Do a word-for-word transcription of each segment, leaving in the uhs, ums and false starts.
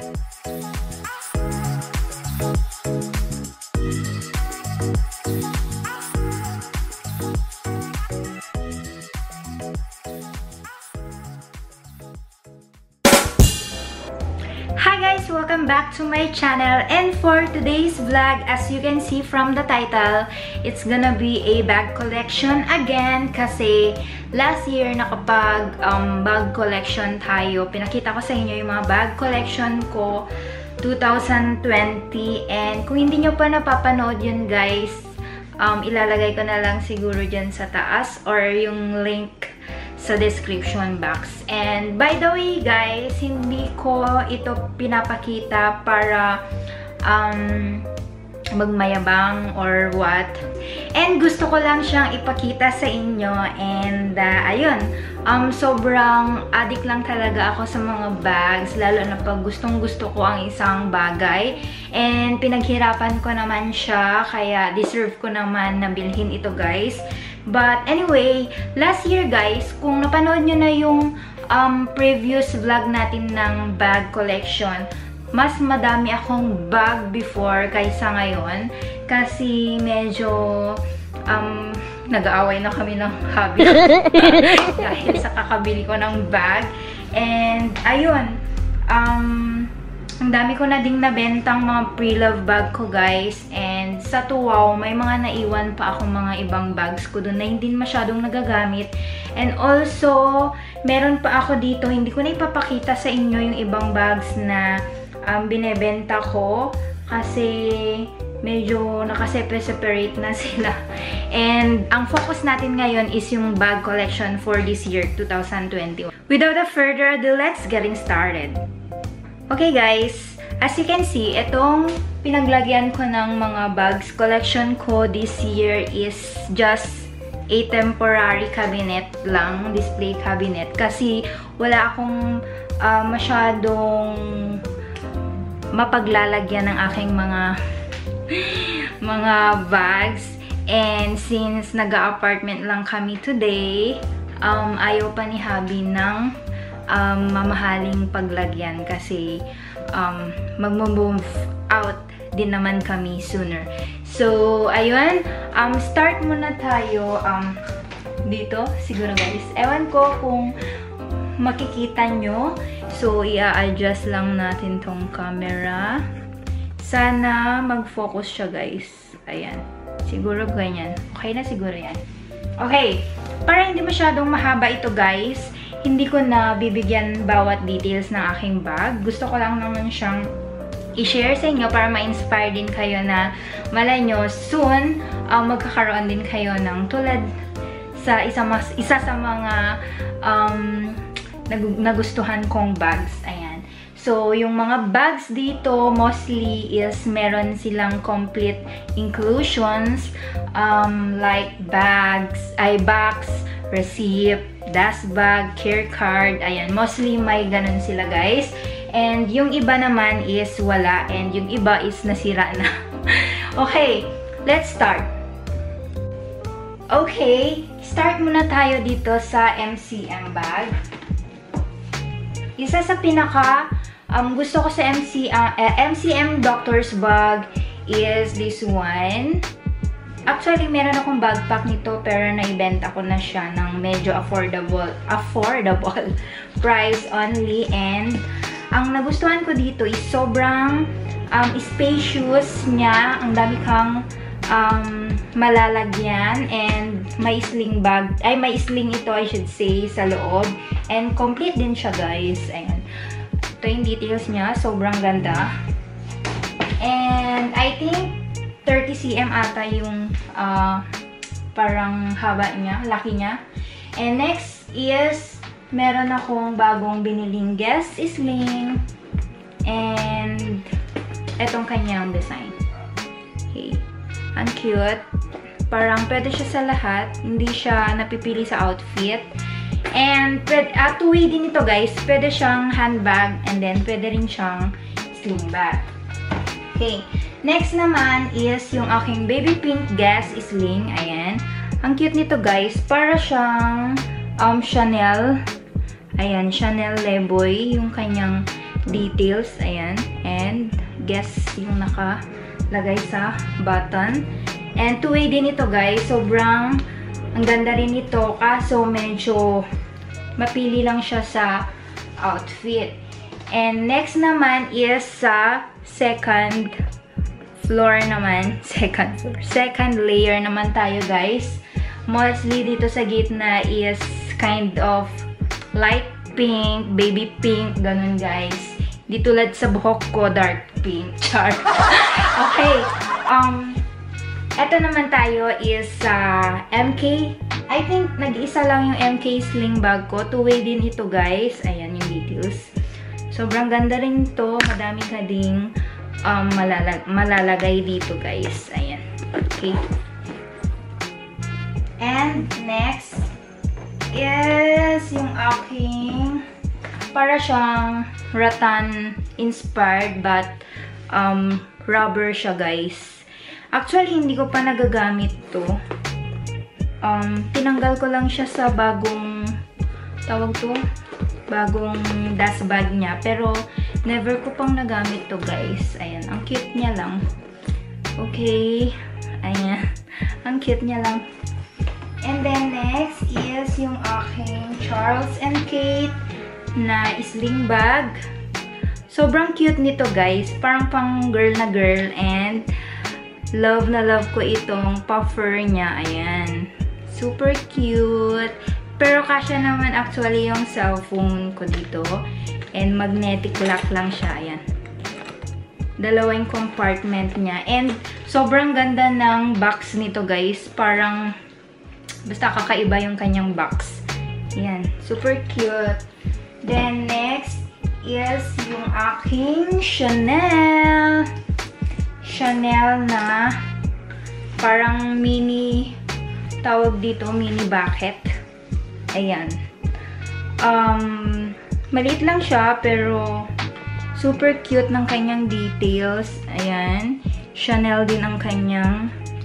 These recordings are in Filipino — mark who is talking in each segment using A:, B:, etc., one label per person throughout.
A: Hi guys! Welcome back to my channel, and for today's vlog, as you can see from the title, it's gonna be a bag collection again kasi last year nakapag um, bag collection tayo. Pinakita ko sa inyo yung mga bag collection ko twenty twenty, and kung hindi nyo pa napapanood yun guys, um, ilalagay ko na lang siguro dyan sa taas or yung link sa description box. And by the way guys, hindi ko ito pinapakita para um, magmayabang or what. And gusto ko lang siyang ipakita sa inyo. And uh, ayun, um, sobrang addict lang talaga ako sa mga bags, lalo na pag gustong gusto ko ang isang bagay. And pinaghirapan ko naman siya, kaya deserve ko naman na bilhin ito guys. But anyway, last year guys, kung napanood nyo na yung um, previous vlog natin ng bag collection, mas madami akong bag before kaysa ngayon. Kasi medyo um, nag-aaway na kami ng hubby dahil sa kakabili ko ng bag. And ayun, um, ang dami ko na ding nabentang mga pre-love bag ko guys. And sa tuwaw, may mga naiwan pa akong mga ibang bags ko doon na hindi masyadong nagagamit. And also, meron pa ako dito, hindi ko na ipapakita sa inyo yung ibang bags na um, binebenta ko. Kasi medyo nakasepare-separate na sila. And ang focus natin ngayon is yung bag collection for this year, twenty twenty. Without a further ado, let's getting started. Okay guys, as you can see, itong pinaglagyan ko ng mga bags collection ko this year is just a temporary cabinet lang, display cabinet. Kasi wala akong uh, masyadong mapaglalagyan ng aking mga mga bags. And since nag-apartment lang kami today, um, ayaw pa ni hubby ng Um, mamahaling paglagyan kasi um, mag-move out din naman kami sooner. So, ayun. Um, start muna tayo um, dito. Siguro guys. Ewan ko kung makikita nyo. So, i-adjust lang natin tong camera. Sana mag-focus siya guys. Ayan. Siguro ganyan. Okay na siguro yan. Okay. Para hindi masyadong mahaba ito guys, hindi ko na bibigyan bawat details ng aking bag. Gusto ko lang naman siyang i-share sa inyo para ma-inspire din kayo na malay nyo soon uh, magkakaroon din kayo ng tulad sa isa, mas, isa sa mga um, nag nagustuhan kong bags. Ayan. So, yung mga bags dito mostly is meron silang complete inclusions um, like bags, ay box, receipt, dust bag, care card. Ayan, mostly may ganun sila guys. And yung iba naman is wala, and yung iba is nasira na. Okay, let's start. Okay, start muna tayo dito sa M C M bag. Isa sa pinaka um, gusto ko sa M C, uh, uh, M C M doctor's bag is this one. Actually, meron akong backpack nito pero naibenta ko na siya ng medyo affordable, affordable price only. And ang nagustuhan ko dito is sobrang um, spacious niya. Ang dami kang um, malalagyan, and may sling bag, ay may sling ito I should say sa loob. And complete din siya guys. Ayan. Ito yung details niya. Sobrang ganda. And I think thirty centimeters ata yung uh, parang haba niya, laki niya. And next is meron akong bagong biniling guest sling. And etong kanyang design. Okay. Ang cute. Parang pwede siya sa lahat. Hindi siya napipili sa outfit. And uh, two-way din ito guys. Pwede siyang handbag, and then pwede rin siyang sling bag. Okay. Next naman is yung aking baby pink guest sling. Ayan. Ang cute nito guys. Para siyang um, Chanel. Ayan, Chanel Leboy. Yung kanyang details. Ayan. And guess yung nakalagay sa button. And two-way din ito, guys. Sobrang ang ganda rin ito. Kaso medyo mapili lang siya sa outfit. And next naman is sa second floor naman. Second floor. Second layer naman tayo, guys. Mostly dito sa gitna is kind of light pink, baby pink, ganun, guys. Di tulad sa buhok ko, dark pink. Char. Okay. Um, eto naman tayo is sa uh, M K. I think nag-isa lang yung M K sling bag ko. Two-way din ito, guys. Ayan yung details. Sobrang ganda rin ito. Madami ka ding um, malalag malalagay dito, guys. Ayan. Okay. And next is yung aking para siyang rattan inspired but um, rubber siya, guys. Actually, hindi ko pa nagagamit to. Um, tinanggal ko lang siya sa bagong tawag to, bagong dust bag niya. Pero, never ko pang nagamit to, guys. Ayan, ang cute niya lang. Okay. Ayan. Ang cute niya lang. And then, next is yung aking Charles and Kate na sling bag. Sobrang cute nito, guys. Parang pang girl na girl. And, love na love ko itong puffer niya. Ayan. Super cute. Pero kasya naman actually yung cellphone ko dito. And magnetic lock lang siya. Ayan. Dalawa yung compartment niya. And sobrang ganda ng box nito, guys. Parang basta kakaiba yung kanyang box. Ayan. Super cute. Then next is yung aking Chanel. Chanel na parang mini tawag dito, mini bucket. Ayan. Um, maliit lang siya, pero super cute ng kanyang details. Ayan. Chanel din ang kanyang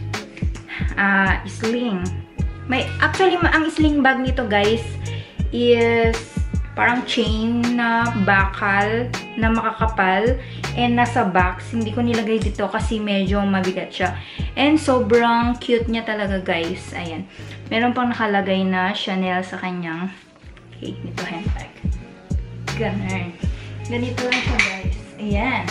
A: uh, sling. May, actually, ang sling bag nito, guys, is parang chain na bakal na makakapal and nasa box. Hindi ko nilagay dito kasi medyo mabigat siya. And sobrang cute niya talaga, guys. Ayan. Meron pang nakalagay na Chanel sa kanyang okay, nito handbag. Ganun. Ganito lang siya, guys. Ayan.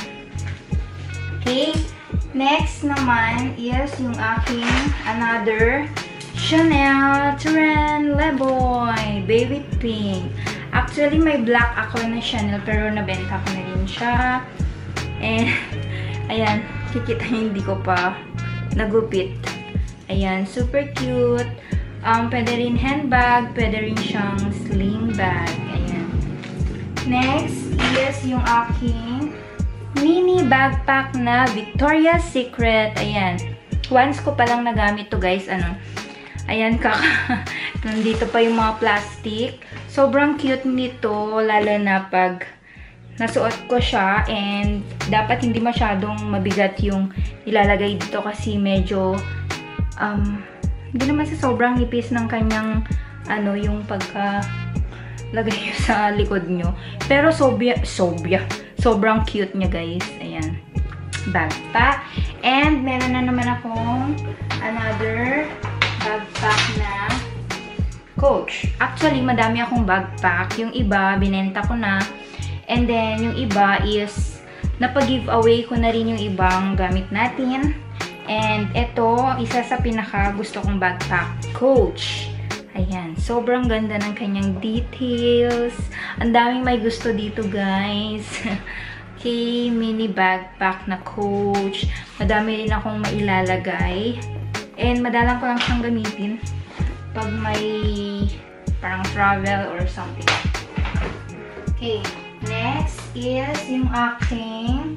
A: Okay. Next naman is yung aking another Chanel Terrain Le Boy Baby Pink. Actually, may black ako na Chanel pero nabenta ko na rin siya. And, ayan, kikita hindi ko pa nagupit. Ayan, super cute. Um, pwede rin handbag, pwede rin siyang sling bag. Ayan. Next is yung aking mini backpack na Victoria's Secret. Ayan. Once ko palang nagamit to, guys. Ano? Ayan, kaka. Nandito pa yung mga plastic. Sobrang cute nito, lalo na pag nasuot ko siya. And dapat hindi masyadong mabigat yung ilalagay dito kasi medyo um, hindi naman sa sobrang nipis ng kanyang ano, yung pagka lagay nyo sa likod nyo. Pero sobya, sobya. Sobrang cute niya, guys. Ayan. Backpack. And meron na naman akong another backpack na Coach. Actually, madami akong backpack. Yung iba, binenta ko na. And then, yung iba is napag-giveaway ko na rin yung ibang gamit natin. And ito, isa sa pinaka gusto kong backpack. Coach. Ayan. Sobrang ganda ng kanyang details. Ang daming may gusto dito, guys. Okay, mini backpack na Coach. Madami rin akong mailalagay. And madalang ko lang siyang gamitin pag may parang travel or something. Okay, next is yung aking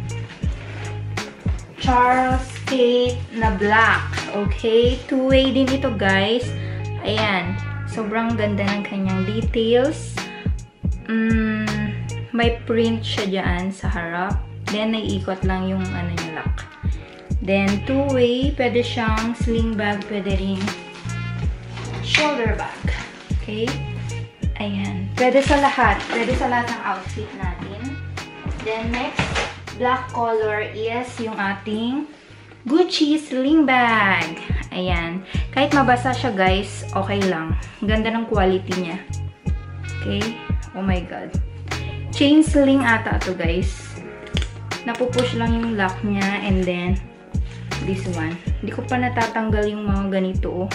A: Charles Kate na black. Okay, two-way din ito, guys. Ayan, sobrang ganda ng kanyang details. Mm, may print siya dyan sa harap. Then, naiikot lang yung ano niya, lock. Then, two-way, pwede siyang sling bag, pwede rin shoulder bag. Okay? Ayan. Pwede sa lahat. Pwede sa lahat ng outfit natin. Then next black color is yung ating Gucci sling bag. Ayan. Kahit mabasa siya guys, okay lang. Ganda ng quality niya. Okay. Oh my god. Chain sling ata to guys. Napupush lang yung lock niya and then this one. Hindi ko pa natatanggal yung mga ganito. Oh.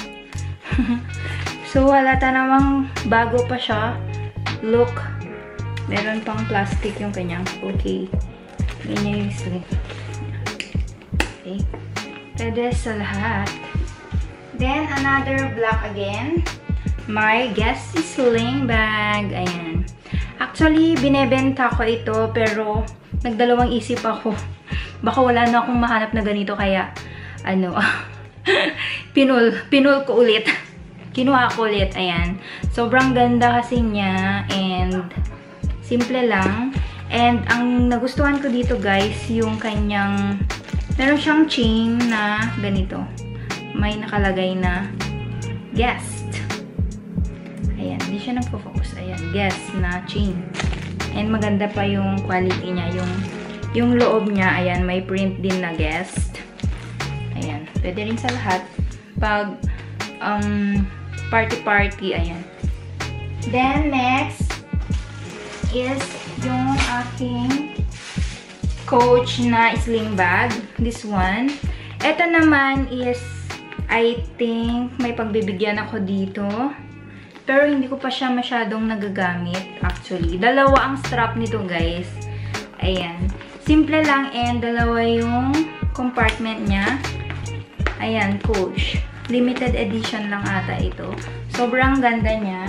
A: So wala ta namang bago pa siya. Look. Meron pang plastic yung kanyang. Okay. Ganyan yung sling. Okay. Pwede sa lahat. Then, another black again. My Guess sling bag. Ayan. Actually, binebenta ko ito, pero nagdalawang isip ako. Baka wala na akong mahanap na ganito, kaya, ano, pinul, pinul ko ulit. Kinuha ko ulit. Ayan. Sobrang ganda kasi niya, and simple lang. And, ang nagustuhan ko dito, guys, yung kanyang, meron siyang chain na ganito. May nakalagay na guest. Ayan, hindi siya nagpo-focus. Ayan, guest na chain. And maganda pa yung quality niya. Yung, yung loob niya, ayan, may print din na guest. Ayan, pwede rin sa lahat. Pag um, party-party, ayan. Then, next is yung aking Coach na sling bag. This one. Ito naman is, I think, may pagbibigyan ako dito. Pero hindi ko pa siya masyadong nagagamit, actually. Dalawa ang strap nito, guys. Ayan. Simple lang and dalawa yung compartment niya. Ayan, Coach. Limited edition lang ata ito. Sobrang ganda niya.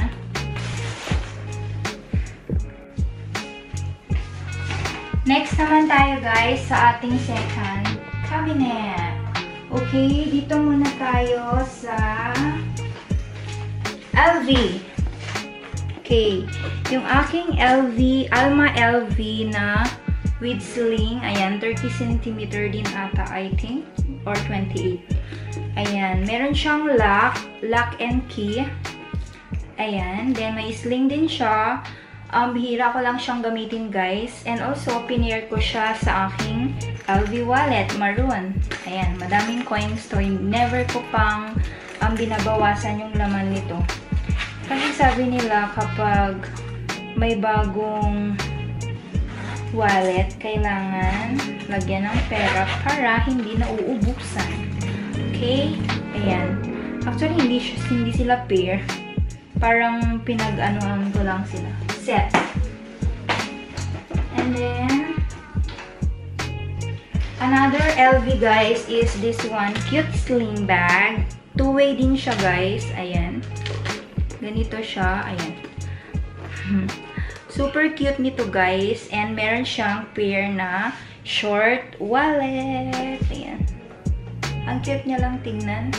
A: Next naman tayo guys sa ating second cabinet. Okay, dito muna tayo sa L V. Okay, yung aking L V, Alma L V na with sling. Ayan, thirty centimeters din ata, I think. Or twenty-eight. Ayan, meron siyang lock, lock and key. Ayan, then may sling din siya. Um, bihira ko lang siyang gamitin guys. And also, pinair ko siya sa aking L V wallet, maroon. Ayan, madaming coins to. Never ko pang um, binabawasan yung laman nito. Kasi sabi nila kapag may bagong wallet, kailangan lagyan ng pera para hindi na uubusan. Okay? Ayan. Actually, hindi, hindi sila pair. Parang pinag-anuhan ko lang sila. Set. And then, another L V guys is this one. Cute sling bag. Two-way din siya guys. Ayan. Ganito siya. Ayan. Super cute nito guys. And meron siyang pair na short wallet. Ayan. Ang cute niya lang tingnan.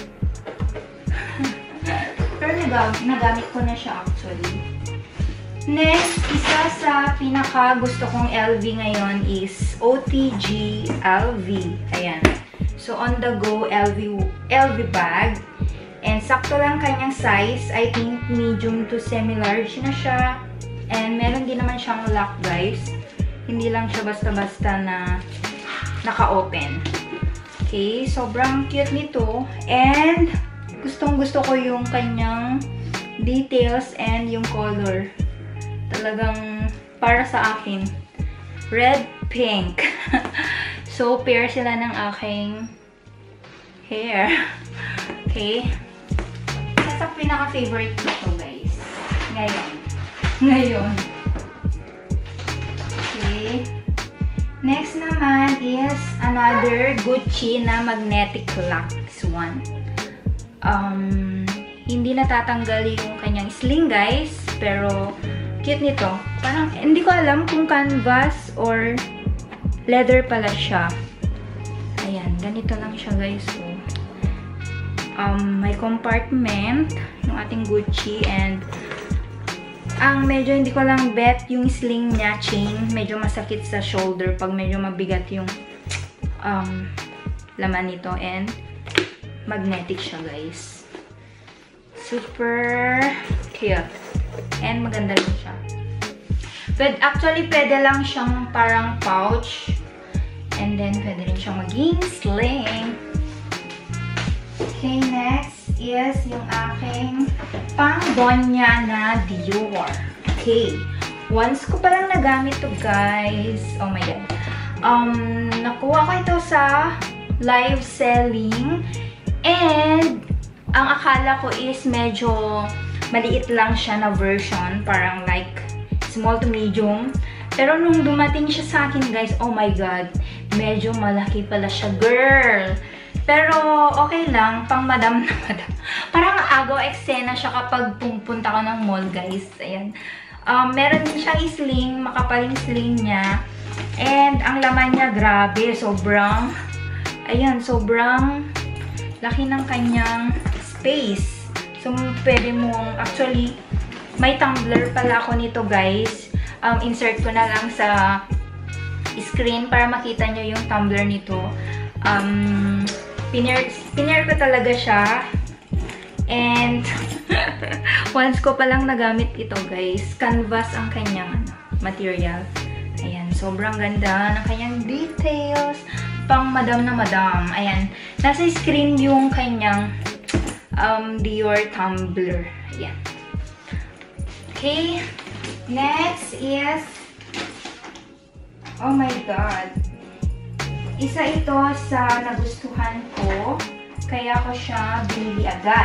A: Pero nagamit ko na siya actually. Next, isa sa pinaka gusto kong L V ngayon is O T G L V. Ayan. So, on the go L V, L V bag. And sakto lang kanyang size. I think medium to semi-large na siya. And meron din naman siyang lock guys. Hindi lang siya basta-basta na naka-open. Okay, sobrang cute nito. And gustong gusto ko yung kanyang details and yung color. Talagang para sa akin. Red, pink. So, pair sila ng aking hair. Okay. Isa sa pinaka-favorite ko to, guys. Ngayon. Ngayon. Okay. Next naman is another Gucci na magnetic lock. This one. Um, hindi natatanggal yung kanyang sling, guys. Pero, cute nito. Parang, hindi ko alam kung canvas or leather pala siya. Ayan, ganito lang siya guys. So, um, may compartment yung ating Gucci and ang medyo hindi ko lang bet yung sling niya, chain. Medyo masakit sa shoulder pag medyo mabigat yung um, laman nito and magnetic siya guys. Super cute. And maganda rin siya. Pwede, actually, pwede lang siyang parang pouch. And then, pwede rin siyang maging sling. Okay, next is yung aking pang-bonya na Dior. Okay. Once ko palang nagamit to, guys. Oh my God. Um, nakuha ko ito sa live selling. And, ang akala ko is medyo maliit lang siya na version. Parang like small to medium. Pero nung dumating siya sa akin, guys, oh my God. Medyo malaki pala siya, girl. Pero, okay lang. Pang madam na madam. Parang agaw eksena siya kapag pupunta ko ng mall, guys. Ayan. Um, meron din siyang sling. Makapaling sling niya. And, ang laman niya, grabe. Sobrang, ayan, sobrang laki ng kanyang space. So, pwede mong, actually, may tumbler pala ako nito, guys. Um, insert ko na lang sa screen para makita nyo yung tumbler nito. Um, Piner, piner ko talaga siya. And, once ko palang nagamit ito, guys. Canvas ang kanyang ano, material. Ayan, sobrang ganda ng kanyang details. Pang madam na madam. Ayan, nasa screen yung kanyang um, Dior tumbler. Ayan. Okay, next is, oh my God. Isa ito sa nagustuhan ko, kaya ko siya binili agad.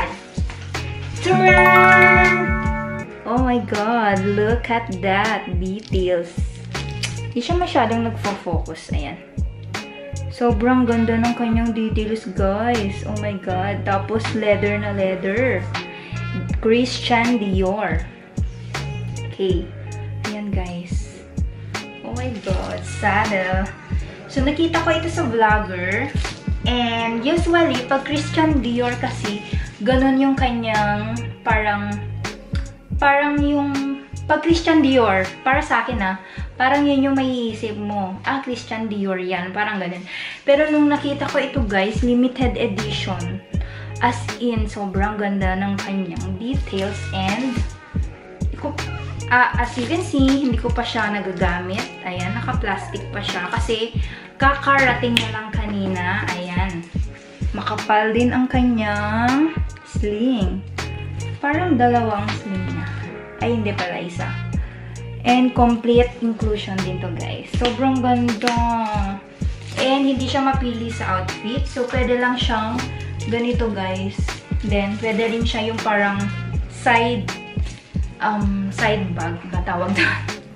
A: Taran! Oh my God, look at that details. Hindi siya masyadong nagfo-focus. Ayan. Sobrang ganda ng kanyang details, guys. Oh my God. Tapos, leather na leather. Christian Dior. Okay. Ayan, guys. Oh my God. Saddle. So, nakita ko ito sa vlogger. And, usually, pag Christian Dior kasi, ganun yung kanyang parang, parang yung, pag Christian Dior, para sa akin ah, parang yun yung maiisip mo. Ah, Christian Dior yan. Parang ganun. Pero nung nakita ko ito, guys, limited edition. As in, sobrang ganda ng kanyang details. And, ko, uh, as you can see, hindi ko pa siya nagagamit. Ayan, naka-plastic pa siya. Kasi, kakarating na lang kanina. Ayan. Makapal din ang kanyang sling. Parang dalawang sling na. Ay, hindi pala isa. And complete inclusion din to, guys. Sobrang ganda. And hindi siya mapili sa outfit. So, pwede lang siyang ganito, guys. Then, pwede rin siya yung parang side um, side bag na tawag na.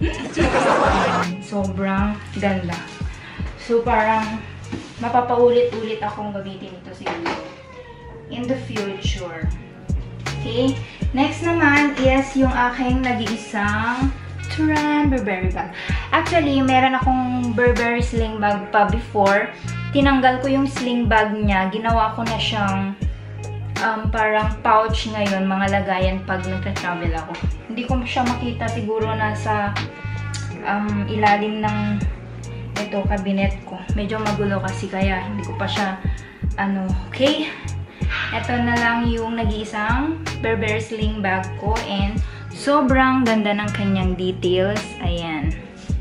A: Sobrang ganda. So, parang mapapaulit-ulit akong gamitin ito siguro in the future. Okay? Next naman is yung aking nag-iisang Turan Burberry bag. Actually, meron akong Burberry sling bag pa before. Tinanggal ko yung sling bag niya. Ginawa ko na siyang um, parang pouch ngayon, mga lagayan pag nagka-travel ako. Hindi ko siya makita siguro nasa um, ilalim ng ito, cabinet ko. Medyo magulo kasi kaya hindi ko pa siya ano, okay? Ito na lang yung nag-iisang Burberry sling bag ko and sobrang ganda ng kanyang details. Ayan.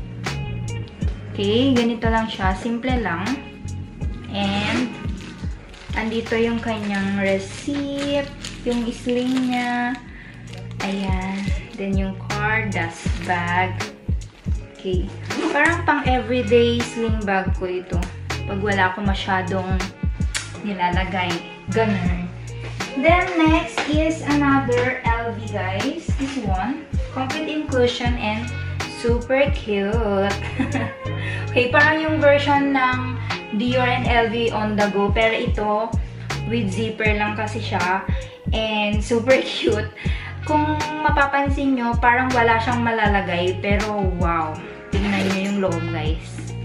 A: Okay, ganito lang siya. Simple lang. And andito yung kanyang receipt, yung sling niya. Ayan. Then yung card, dust bag. Okay. Parang pang everyday sling bag ko ito. Pag wala ko masyadong nilalagay. Ganun. Then, next is another L V, guys. This one. Complete inclusion and super cute. Okay, parang yung version ng Dior and L V on the go. Pero ito, with zipper lang kasi siya. And super cute. Kung mapapansin nyo, parang wala siyang malalagay. Pero, wow. Tingnan nyo yung loob, guys.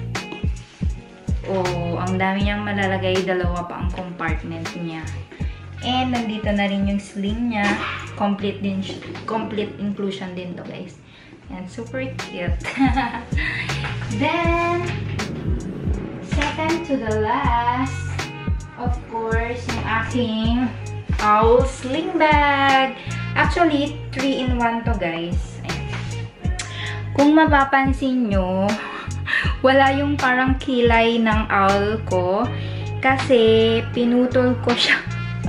A: Oh, ang dami niyang malalagay. Dalawa pa ang compartment niya. And, nandito na rin yung sling niya. Complete din, complete inclusion din to, guys. And, super cute. Then, second to the last, of course, yung aking owl sling bag. Actually, three in one to, guys. Ayan. Kung mapapansin nyo, wala yung parang kilay ng owl ko kasi pinutol ko siya.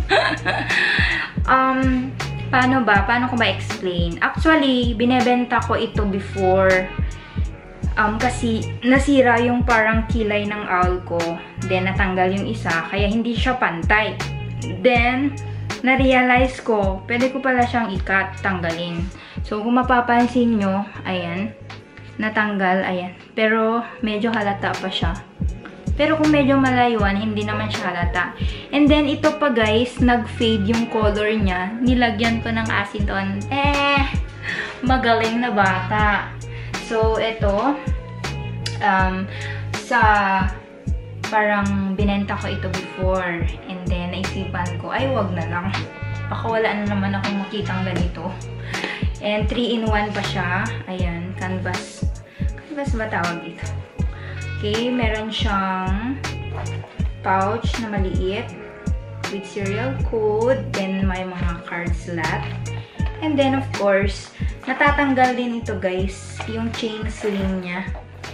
A: um, paano ba? Paano ko ba explain? Actually, binebenta ko ito before um, kasi nasira yung parang kilay ng owl ko. Then, natanggal yung isa, kaya hindi siya pantay. Then, na-realize ko, pwede ko pala siyang i-cut, tanggalin. So, kung mapapansin nyo, ayan, natanggal, ayan. Pero, medyo halata pa siya. Pero kung medyo malayuan, hindi naman siya halata. And then, ito pa guys, nag-fade yung color niya. Nilagyan ko ng acetone. Eh, magaling na bata. So, ito, um, sa, parang binenta ko ito before. And then, naisipan ko, ay, wag na lang. Baka wala na naman akong makitang ganito. And three in one pa siya. Ayan, canvas. Canvas ba tawag dito? Okay, meron siyang pouch na maliit with serial code. Then, may mga card slot. And then, of course, natatanggal din ito, guys. Yung chain sling niya.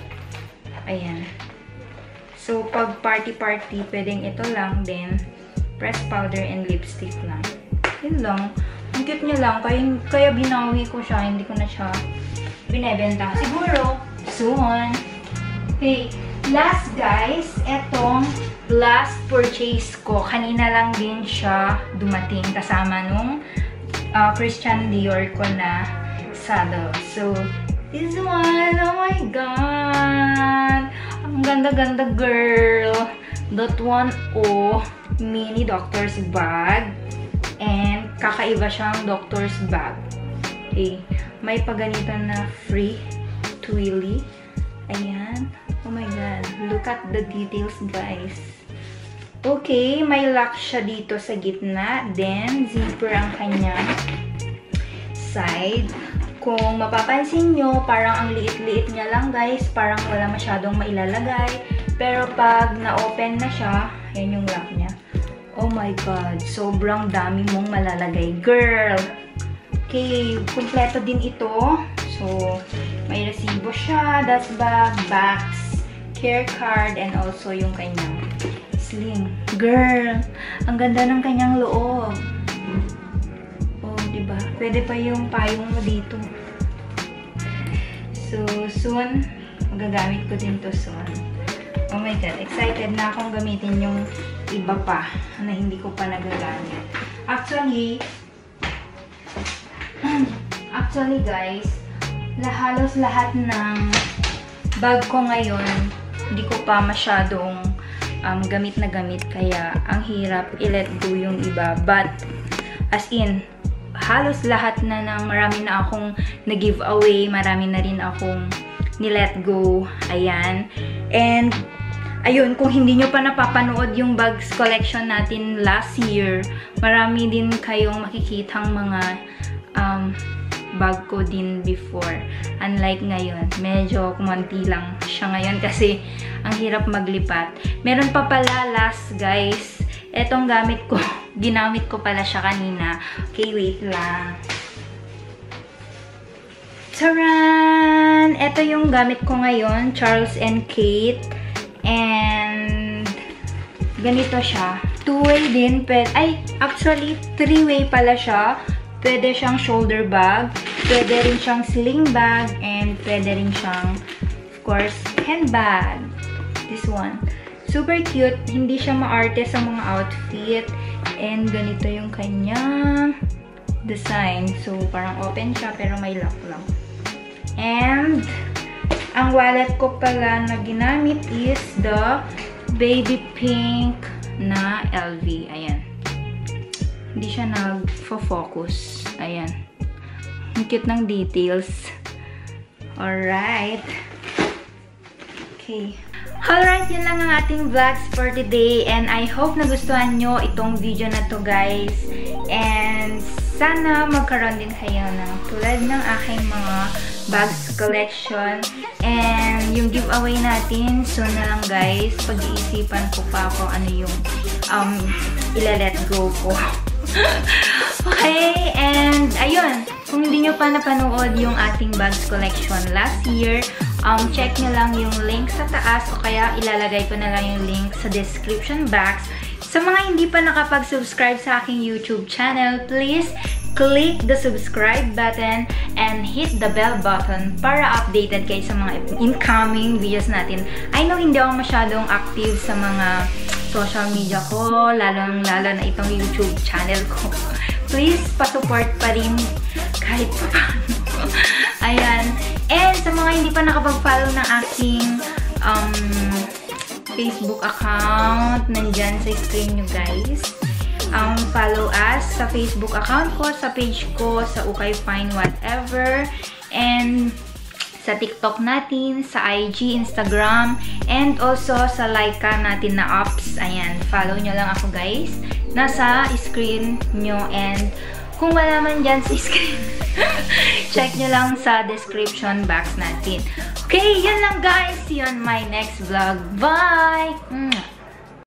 A: Ayan. So, pag party-party, pwedeng ito lang. Then, pressed powder and lipstick lang. Yun lang. Ang cute niya lang. Kaya, kaya binawi ko siya. Hindi ko na siya binebenta. Siguro, soon. Okay. Last, guys. Etong last purchase ko. Kanina lang din siya dumating. Kasama nung uh, Christian Dior ko na saddle. So, this one. Oh my God. Ang ganda-ganda, girl. That one, oh. Mini doctor's bag. And, kakaiba siyang doctor's bag. Okay. May paganito na free twilly. Ayan. Oh my God. Look at the details, guys. Okay. May lock siya dito sa gitna. Then, zipper ang kanyang side. Kung mapapansin nyo, parang ang liit-liit niya lang, guys. Parang wala masyadong mailalagay. Pero, pag na-open na siya, yan yung lock niya. Oh my God, sobrang dami mong malalagay, girl. Okay, kumpleto din ito. So, may resibo siya, dust bag, box, care card, and also yung kanyang sling. Girl, ang ganda ng kanyang loob. Oh, diba? Pwede pa yung payong mo dito. So, soon, magagamit ko din to soon. Oh my God, excited na akong gamitin yung iba pa na hindi ko pa nagagamit. Actually, actually guys, halos lahat ng bag ko ngayon, hindi ko pa masyadong um, gamit na gamit. Kaya, ang hirap i-let go yung iba. But, as in, halos lahat na ng marami na akong na-giveaway, marami na rin akong ni-let go. Ayan. And, ayun, kung hindi nyo pa napapanood yung bags collection natin last year, marami din kayong makikitang mga um, bag ko din before. Unlike ngayon, medyo kumanti lang siya ngayon kasi ang hirap maglipat. Meron pa pala last, guys. Etong gamit ko, ginamit ko pala siya kanina. Okay, wait lang. Taran! Ito yung gamit ko ngayon, Charles and Kate. And, ganito siya. Two-way din. Pwede, ay, actually, three-way pala siya. Pwede siyang shoulder bag. Pwede rin siyang sling bag. And, pwede rin siyang, of course, handbag. This one. Super cute. Hindi siya maarte sa mga outfit. And, ganito yung kanyang design. So, parang open siya, pero may lock lang. And, ang wallet ko pala na ginamit is the baby pink na L V. Ayan. Hindi siya nag-focus. Ayan. Ang cute ng details. Alright. Okay. Alright, yun lang ang ating vlogs for today. And I hope nagustuhan nyo itong video na to, guys. And sana magkaroon din kayo ng tulad ng aking mga bags collection. And yung giveaway natin, soon na lang, guys. Pag-iisipan ko pa kung ano yung um, ila-let go ko. Okay, and ayun. Kung hindi nyo pa napanood yung ating bags collection last year, um, check nyo lang yung link sa taas o kaya ilalagay ko na lang yung link sa description box. Sa mga hindi pa nakapag-subscribe sa aking YouTube channel, please click the subscribe button and hit the bell button para updated kayo sa mga incoming videos natin. I know hindi ako masyadong active sa mga social media ko, lalong-lalo na itong YouTube channel ko. Please, pa-support pa rin kahit pa paano. Ayan. And sa mga hindi pa nakapag-follow ng aking um, Facebook account, nandyan sa screen nyo guys. Um, follow us sa Facebook account ko, sa page ko, sa Ukay Fine Whatever, and sa TikTok natin, sa I G, Instagram, and also sa Laika natin na apps. Ayan, follow nyo lang ako guys. Nasa screen nyo, and kung wala man dyan sa screen, check nyo lang sa description box natin. Okay, yun lang guys. See you on my next vlog. Bye!